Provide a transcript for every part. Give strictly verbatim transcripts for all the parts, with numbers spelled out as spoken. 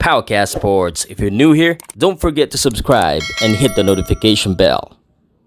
Powcast Sports. If you're new here, don't forget to subscribe and hit the notification bell.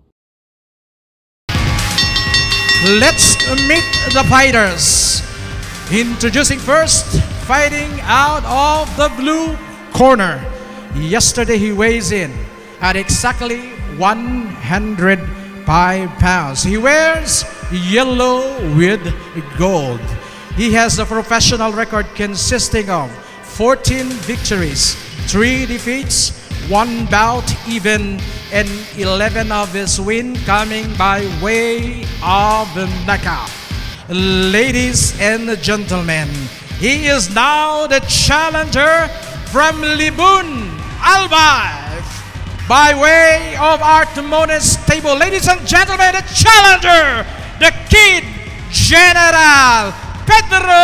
Let's meet the fighters. Introducing first, fighting out of the blue corner. Yesterday he weighs in at exactly one hundred five pounds. He wears yellow with gold. He has a professional record consisting of fourteen victories, three defeats, one bout even, and eleven of his wins coming by way of knockout. Ladies and gentlemen, he is now the challenger from Libun, Albay, by way of our Timones table. Ladies and gentlemen, the challenger, the Kid General, Pedro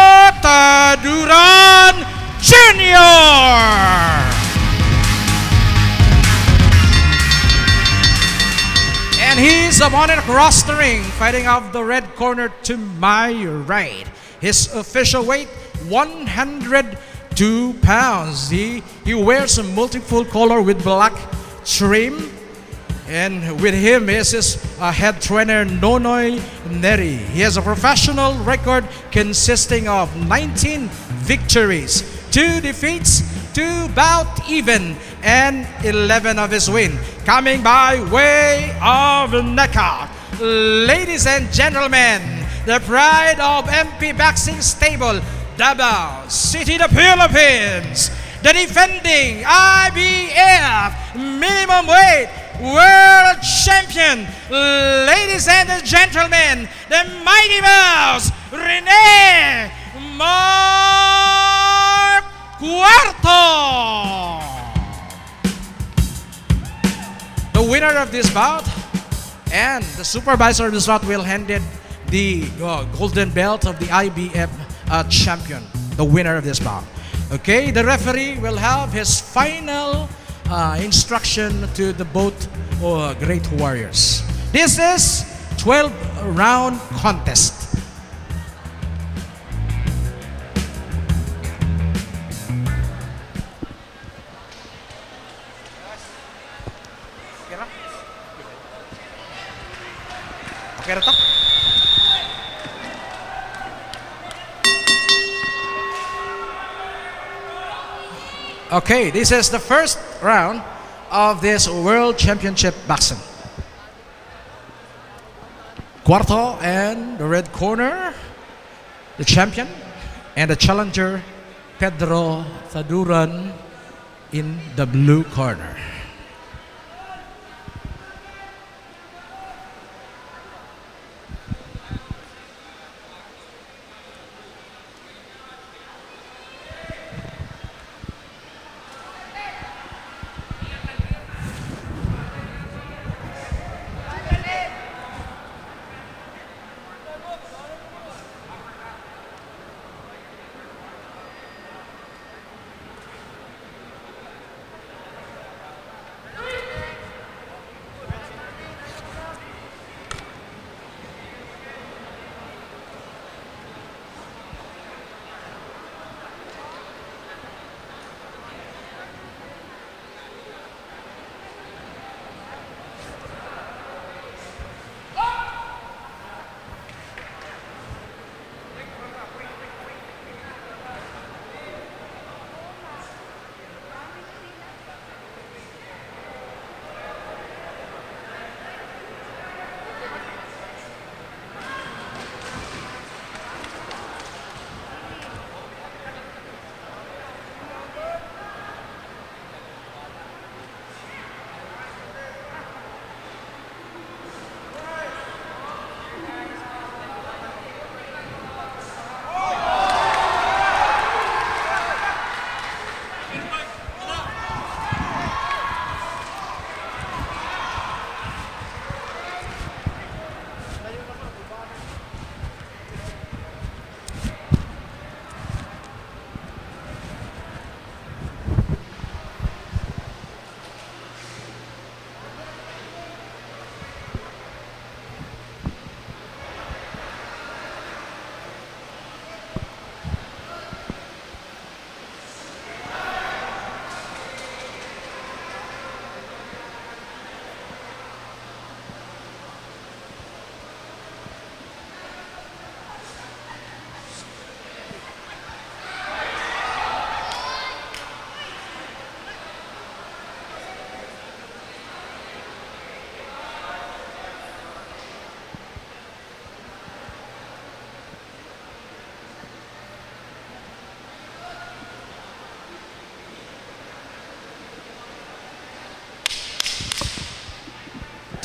Taduran Junior And his opponent across the ring, fighting off the red corner to my right. His official weight, one hundred two pounds. He, he wears a multiple color with black trim. And with him is his uh, head trainer, Nonoy Neri. He has a professional record consisting of nineteen victories, two defeats, two bout even, and eleven of his win, coming by way of knockout. Ladies and gentlemen, the pride of M P Boxing Stable, Davao City, the Philippines, the defending I B F minimum weight world champion, ladies and gentlemen, the mighty mouse, Rene Mark Cuarto. The winner of this bout and the supervisor of this bout will hand in the uh, golden belt of the I B F uh, champion, the winner of this bout. Okay, the referee will have his final uh, instruction to the both uh, great warriors. This is twelve round contest. Okay, na to? Okay, this is the first round of this World Championship boxing. Cuarto and the red corner, the champion, and the challenger, Pedro Taduran, in the blue corner.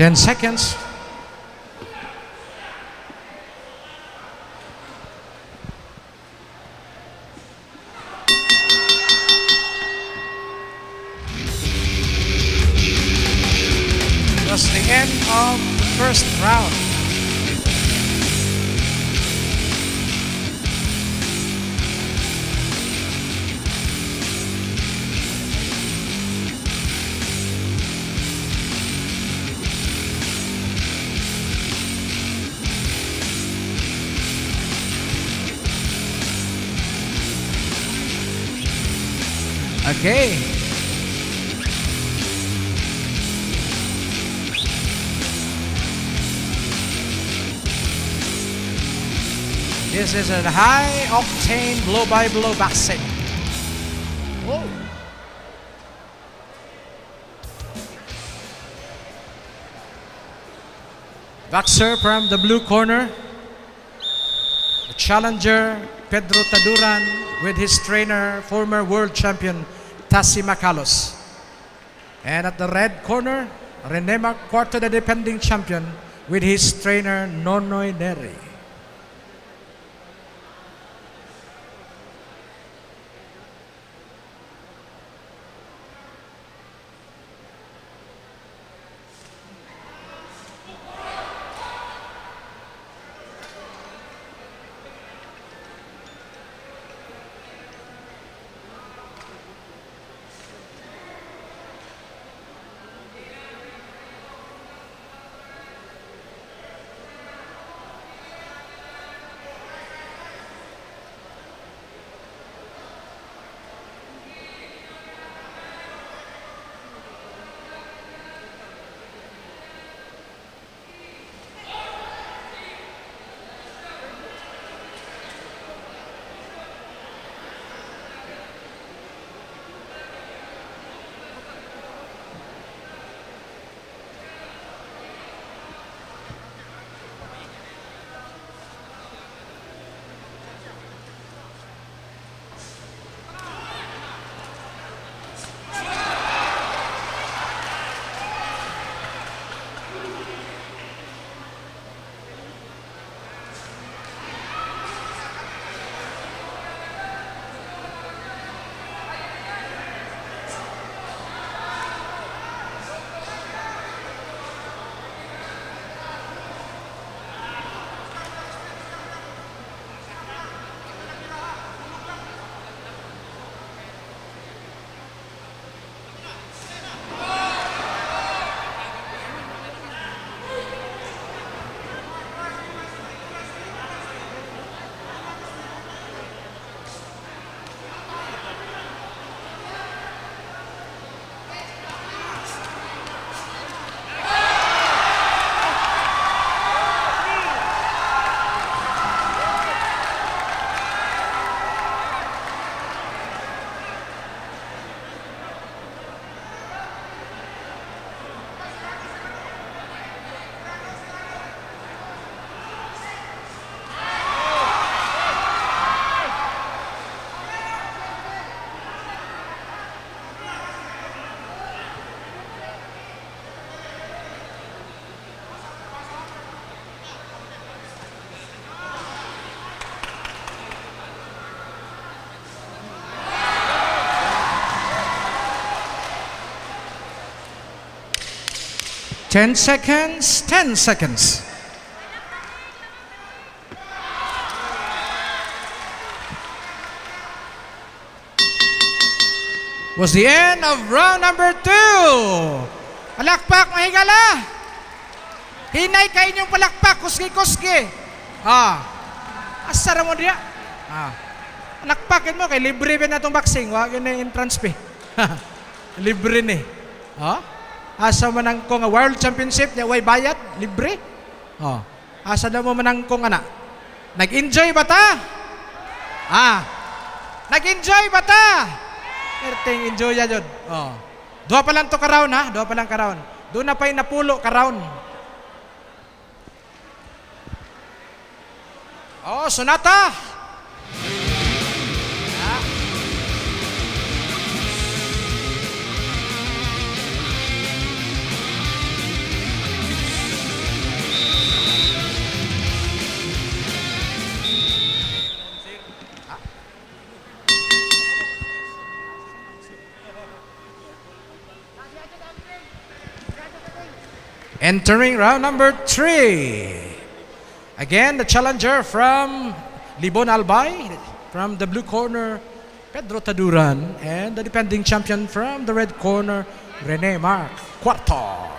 ten seconds. That's the end of the first round. Okay. This is a high octane blow by blow boxing. Whoa. Boxer from the blue corner, the challenger Pedro Taduran with his trainer, former world champion Tassi Macalos. And at the red corner, Renema Cuarto, the defending champion, with his trainer Nonoy Neri. ten seconds, ten seconds. Was the end of round number two. Palakpak, mahigala. Hinay kayo inyong palakpak, kuski-kuski. Ah, asara mo diya. Ah, palakpakin mo, kay libre ba na itong boxing? Wag yun na entrance fee. Libre ni. Ah, asa man ko nga world championship, niya way bayad, libre. Oh, asa na mo man ko nga na. Nag-enjoy ba ta? Ah, nag-enjoy ba ta? Erting enjoy ya jud. Oh. Dua pa lang to ka-round ha, dua pa lang ka-round. Doon na pa'y napulo ka-round. Oh, Sonata. Ah. Entering round number three. Again, the challenger from Libon Albay, from the blue corner, Pedro Taduran, and the defending champion from the red corner, Rene Mark Cuarto.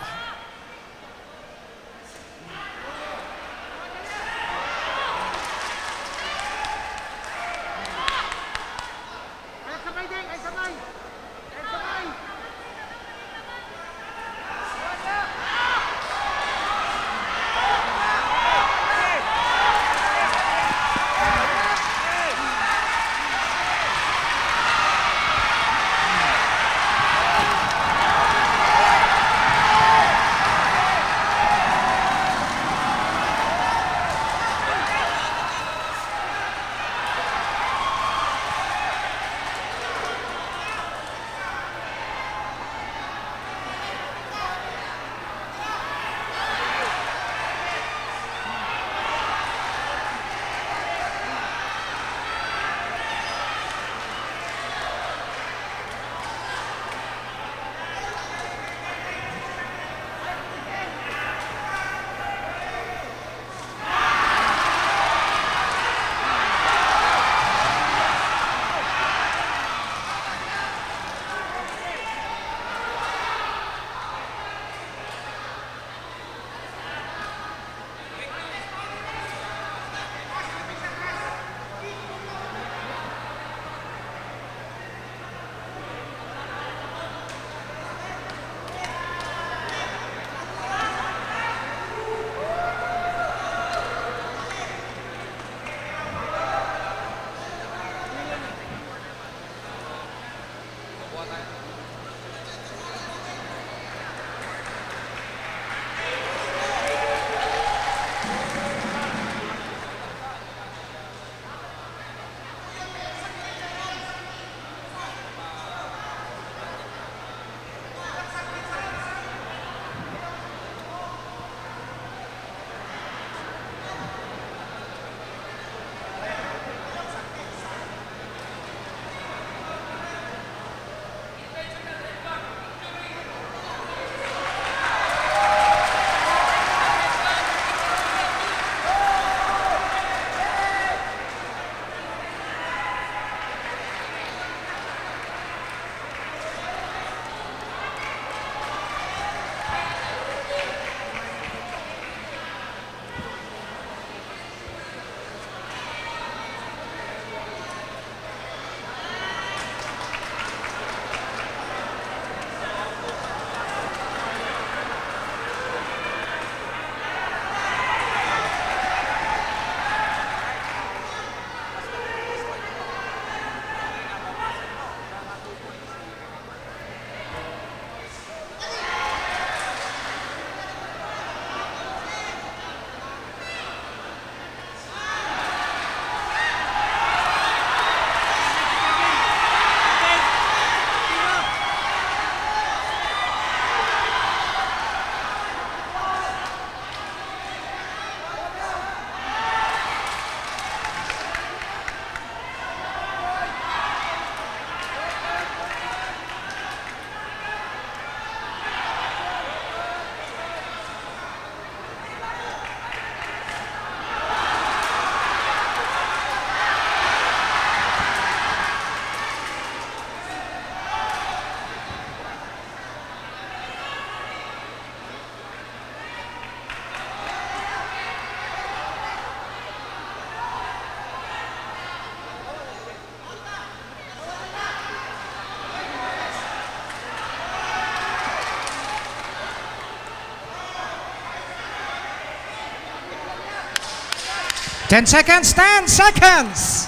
ten seconds, ten seconds.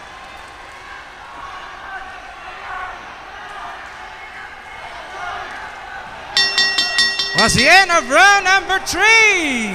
Was the end of round number three.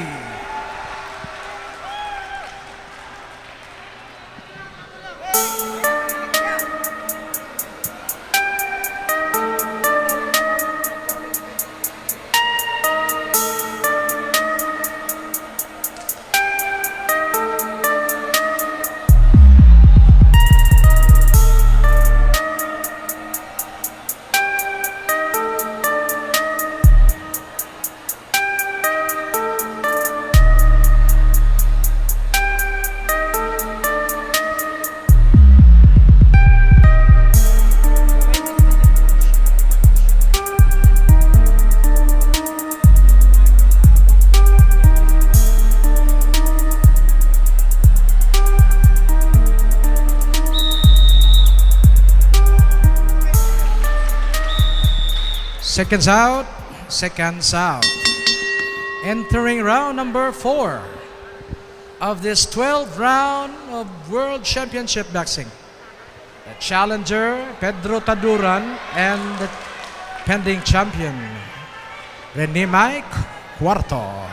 Seconds out, seconds out. Entering round number four of this twelfth round of World Championship Boxing. The challenger, Pedro Taduran, and the pending champion, Rematch, Cuarto.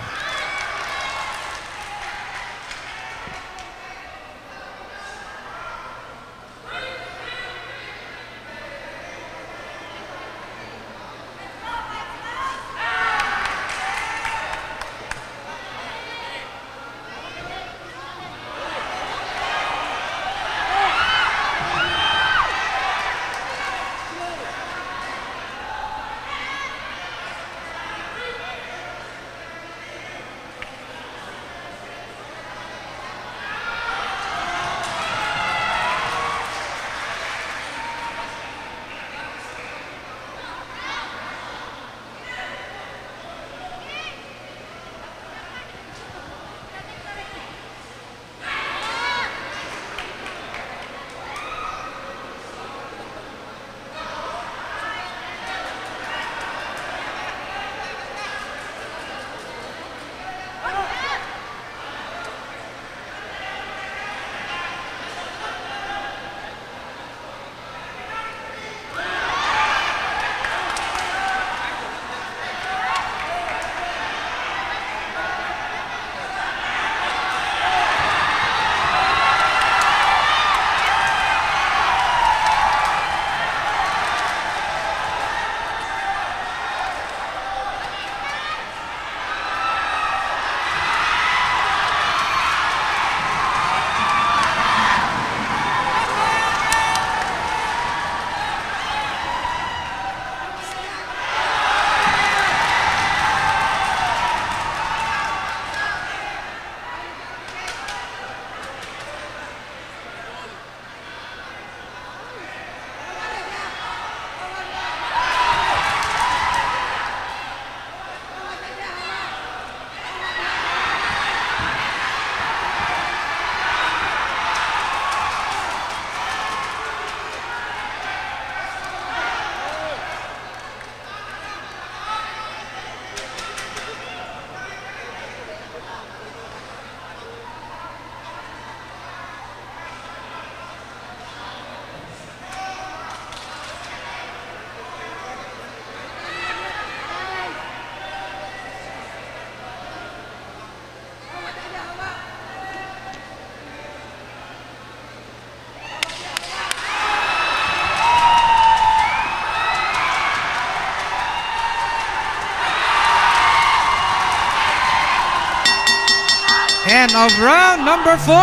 End of round number four.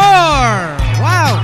Wow.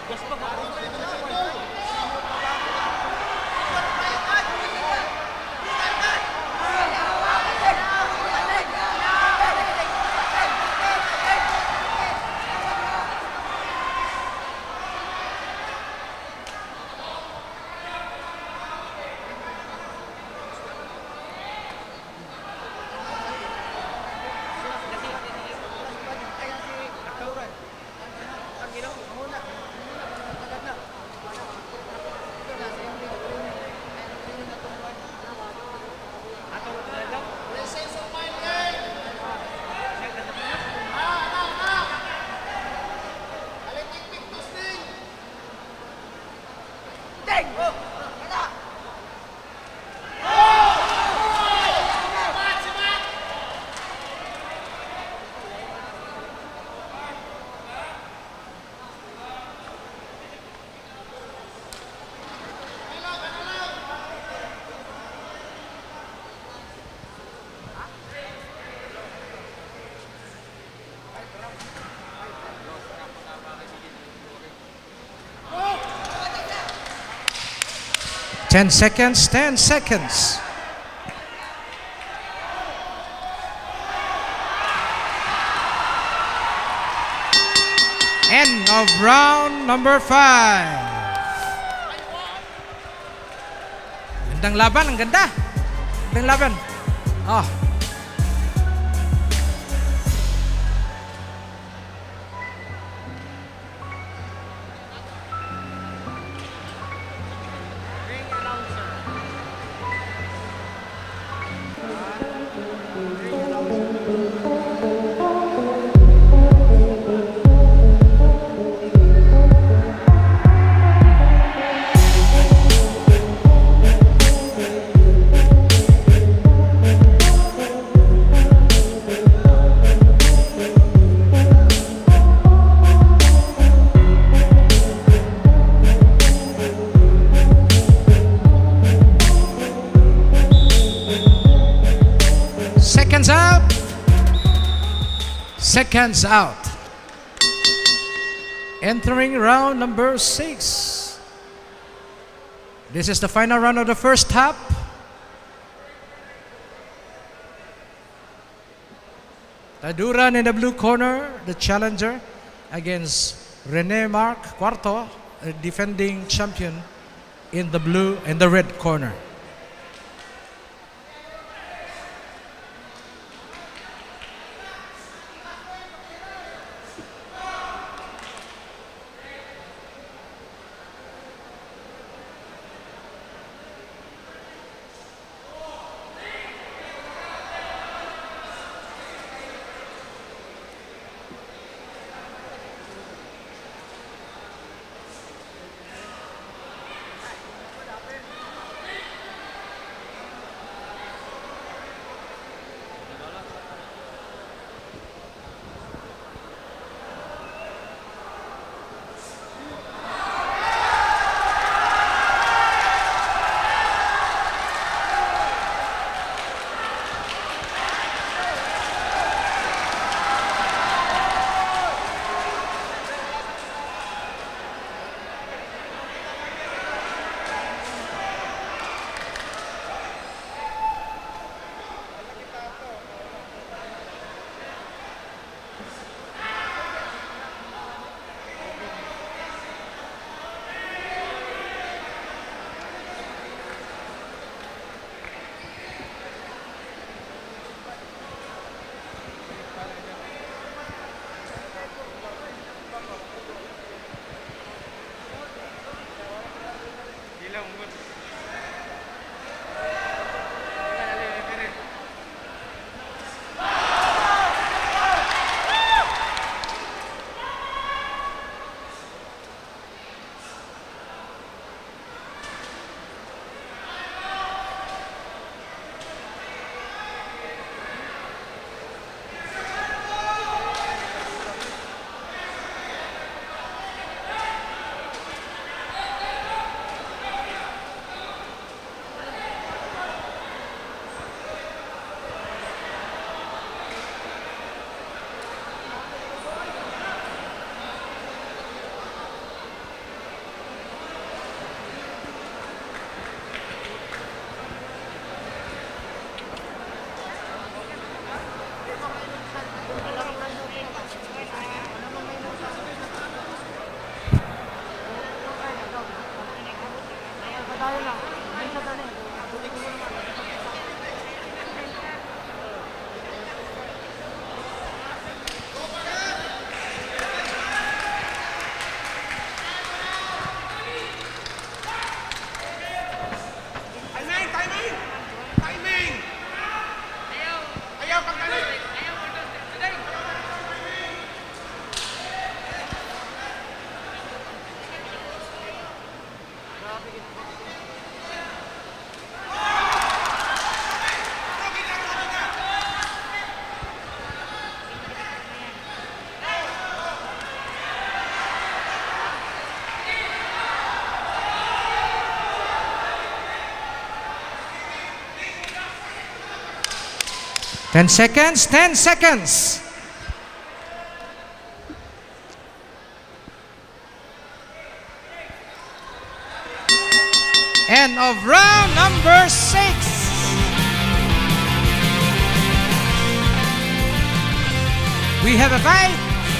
Ten seconds, ten seconds. End of round number five. Gandang laban, ang ganda. Gandang laban. Oh. Seconds out. Seconds out. Entering round number six. This is the final round of the first half. Taduran in the blue corner, the challenger against Rene Mark Cuarto, a defending champion in the blue and the red corner. Ten seconds, ten seconds. End of round number six. We have a fight.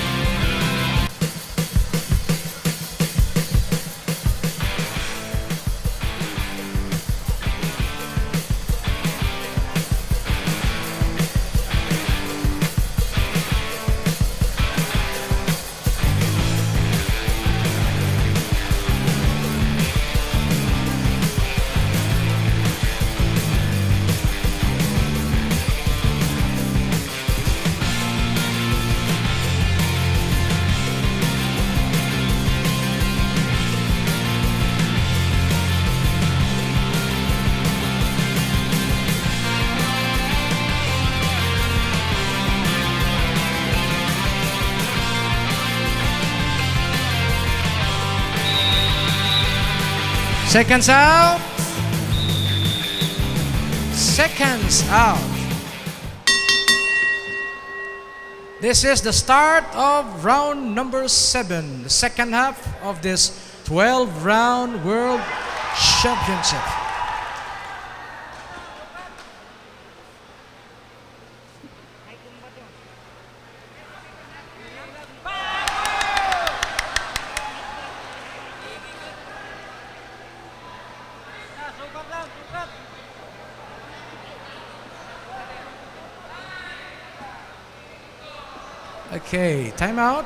Seconds out. Seconds out. This is the start of round number seven, the second half of this twelve round World Championship. Okay, timeout.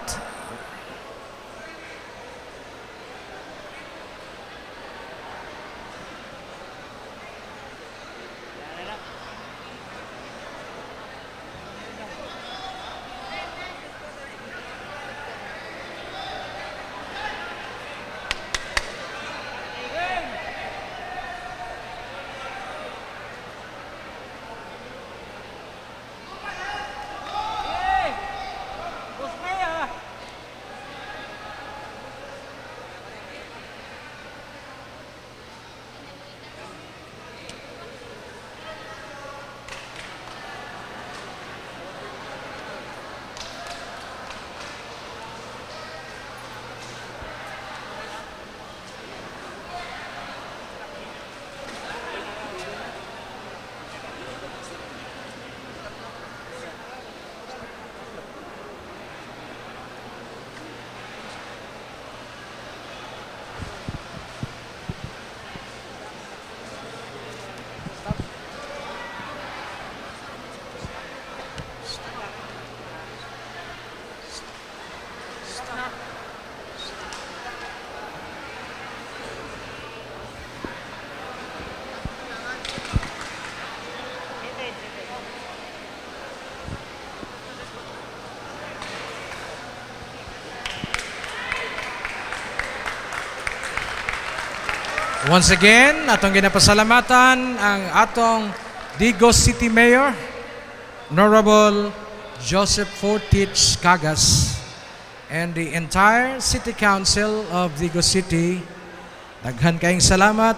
Once again, atong ginapasalamatan ang atong Digos City Mayor, Honorable Joseph Fortich Cagas, and the entire City Council of Digos City. Daghan kayong salamat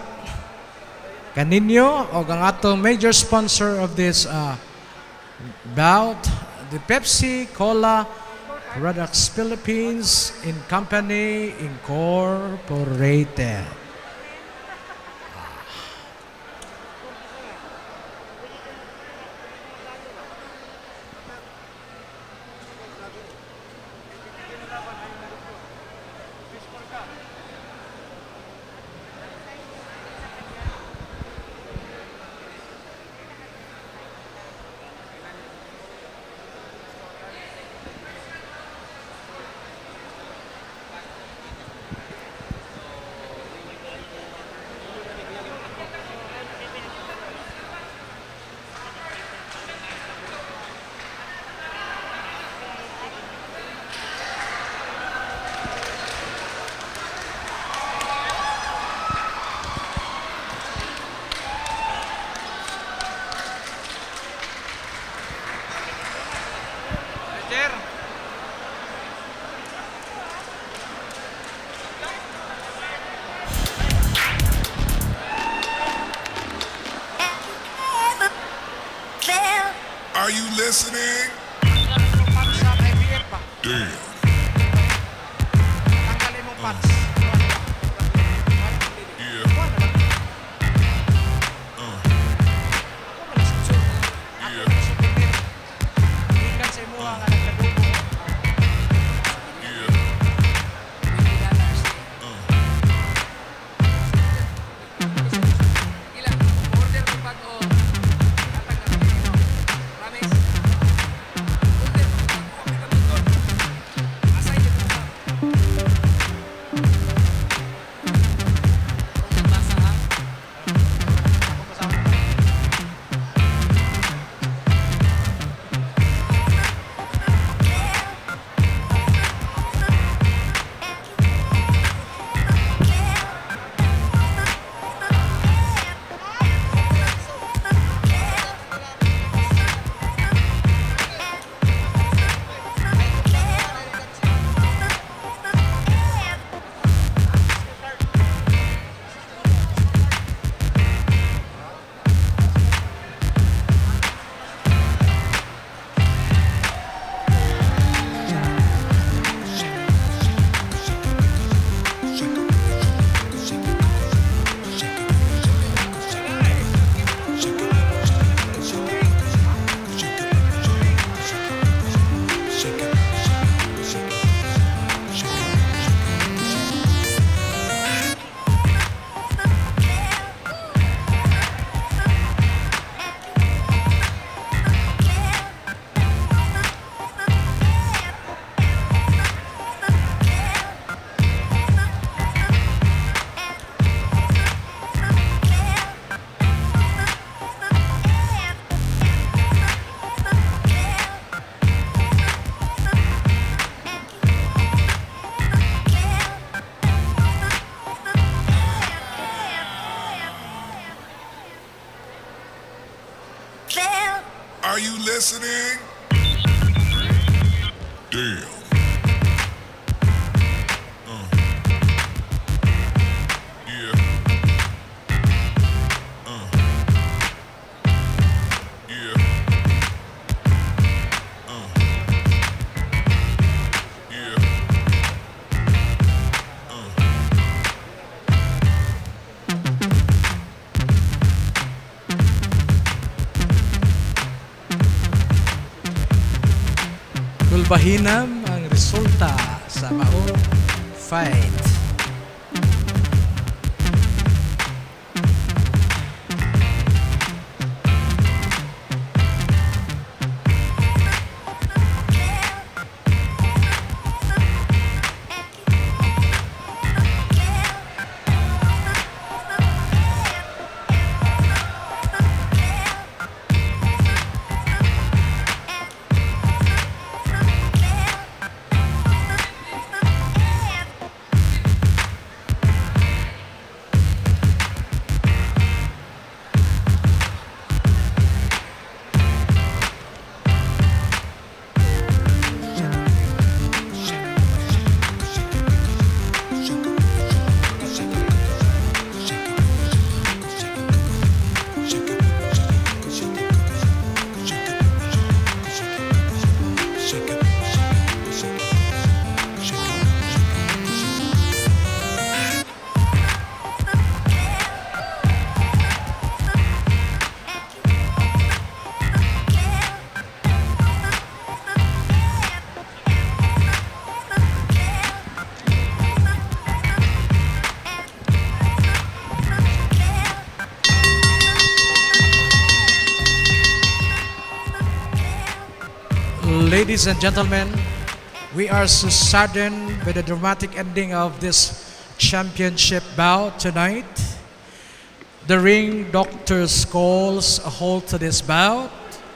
kaninyo o ang atong major sponsor of this uh, bout, the Pepsi Cola Products Philippines in Company Incorporated. listening? Tanggalin mo pants sa I B F ba? Damn. Tanggalin mo pants. Yeah. Uh. Yeah. Ikan sa imo nga nagkadugo. Yeah. Uh. Ilang order mo pag o tatang na Pilipino. Promise. Order mo pag o kita mo doon. Asay dito mo. Kung nabasa ha. Ako kasama. Are you listening? Damn. Uh. Yeah. Uh. Yeah. Uh. Yeah. Uh. Gulbahinam ang resulta sa maong fight. Ladies and gentlemen, we are so saddened by the dramatic ending of this championship bout tonight. The ring doctors calls a halt to this bout.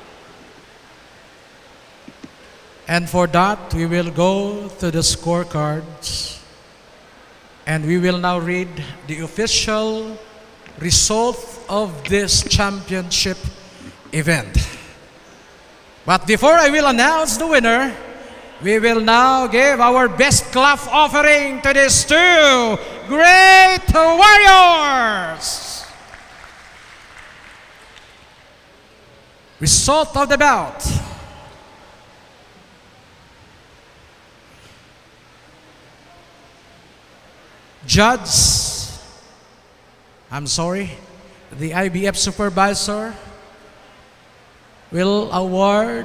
And for that, we will go to the scorecards. And we will now read the official result of this championship event. But before I will announce the winner, we will now give our best clap offering to these two great warriors. Result of the bout. Judge, I'm sorry, the I B F supervisor will award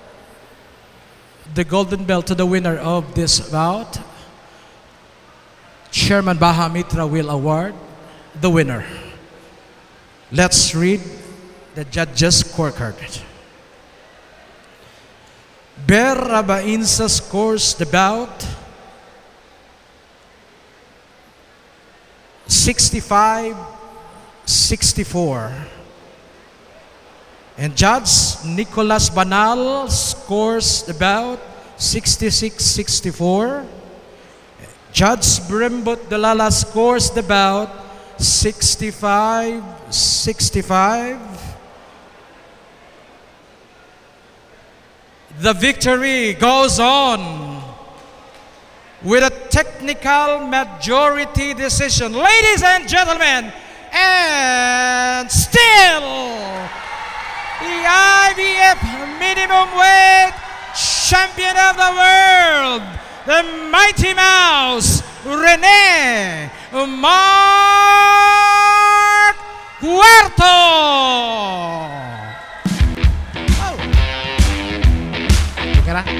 the golden belt to the winner of this bout. Chairman Baha Mitra will award the winner. Let's read the judges' scorecard. Ber Rabainsa scores the bout sixty-five sixty-four. And Judge Nicolas Banal scores the bout sixty-six sixty-four. Judge Brimbot Dalala scores the bout sixty-five sixty-five. The victory goes on with a technical majority decision. Ladies and gentlemen, and still the I B F minimum weight champion of the world, the Mighty Mouse, Rene Mark Cuarto. Oh. Okay na?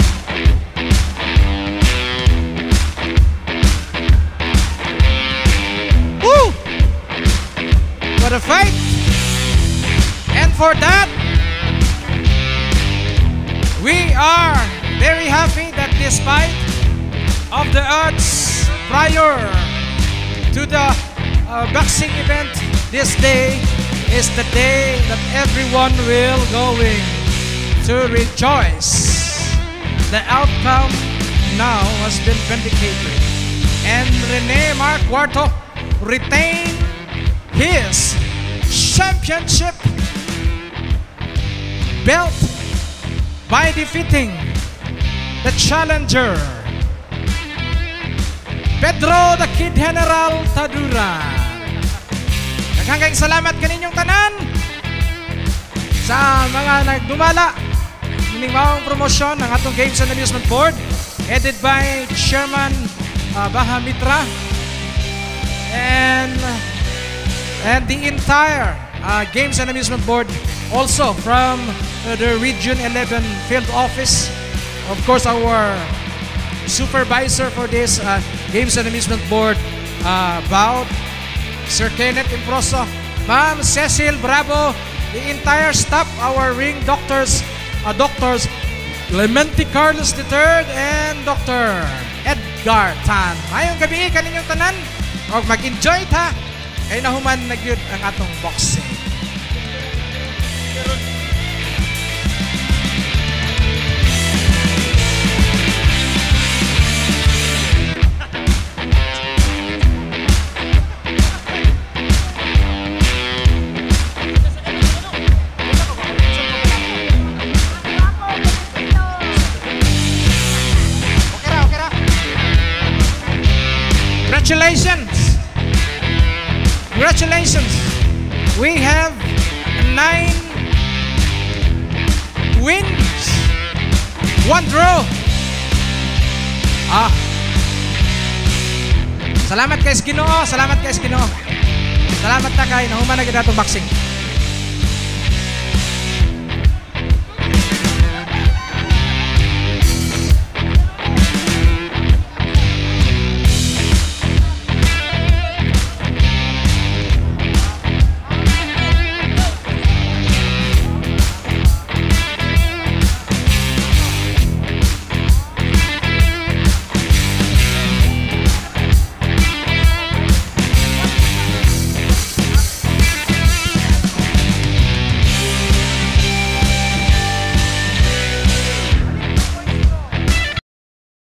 Woo! What a fight! And for that, we are very happy that despite of the odds prior to the uh, boxing event, this day is the day that everyone will going to rejoice. The outcome now has been vindicated, and Rene Mark Cuarto retained his championship belt by defeating the challenger Pedro the Kid General Taduran. Naghanggang salamat kaninyong tanan sa mga nagdumala ng maong promosyon ng atong Games and Amusement Board, headed by Chairman uh, Baha Mitra and and the entire uh, Games and Amusement Board, also from uh, the Region eleven Field Office. Of course, our supervisor for this uh, Games and Amusement Board uh, bout, Sir Kenneth Improso, Ma'am Cecil Bravo, the entire staff, our ring doctors, uh, doctors Clemente Carlos the third and Doctor Edgar Tan. Mayong gabi kaninyong tanan, o mag-enjoy ta, kay nahuman na gyud ang atong boxing. Congratulations! Congratulations! We have nine wins, one draw. Ah. Salamat kay Ginoo, salamat kay Ginoo. Salamat ta kay nahuman na gid atong boxing.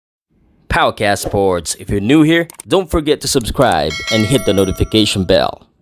Powcast Sports. If you're new here, don't forget to subscribe and hit the notification bell.